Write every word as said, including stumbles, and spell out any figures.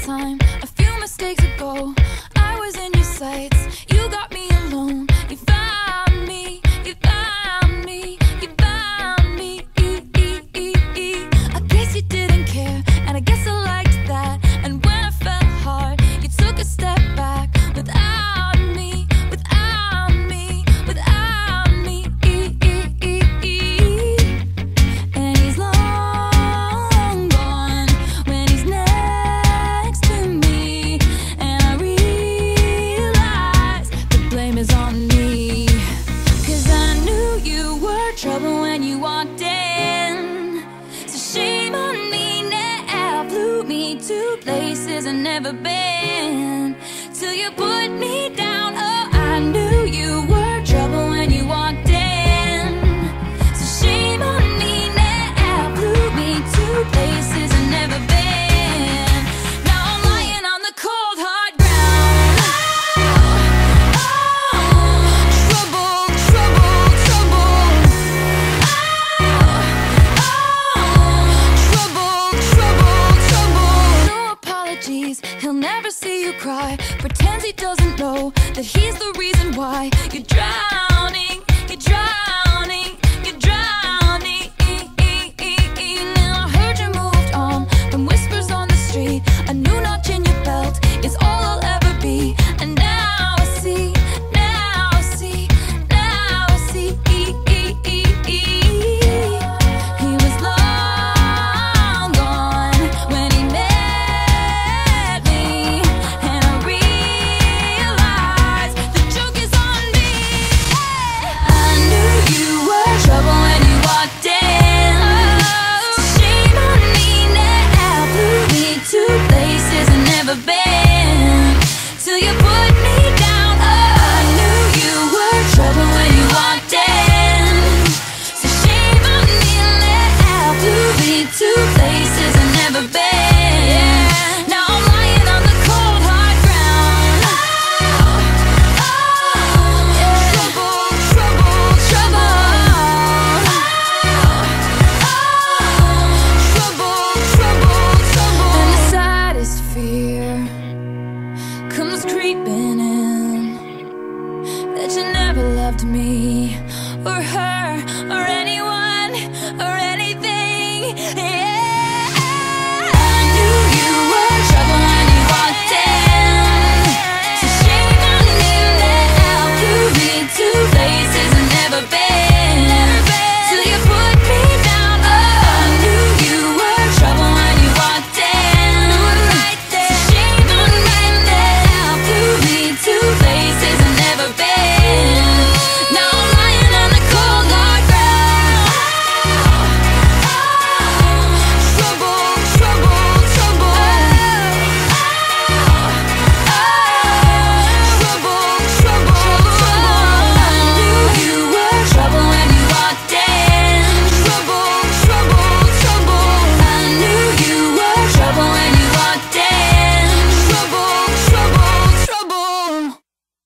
time, a few mistakes ago, I was in your sights. You got me alone. You found me. You found me. You found me. E -e -e -e. I guess you didn't care, and I guess I liked that. And when I fell hard, you took a step back without me, without me, without me. E -e -e -e. And he's long gone when he's next to me, and I realize the blame is on me. 'Cause I knew you were trouble when you walked in, so shame on me now. Flew me to places I've never been, till you put me down. Oh, I knew you were trouble when you walked in, so shame on me now. Flew me to places I've never been. Now I'm lying on the cold hard ground. Oh, oh, trouble, trouble, trouble. Oh, oh, trouble, trouble, trouble. No apologies, he'll never see you cry. Pretends he doesn't know that he's the reason why you drown.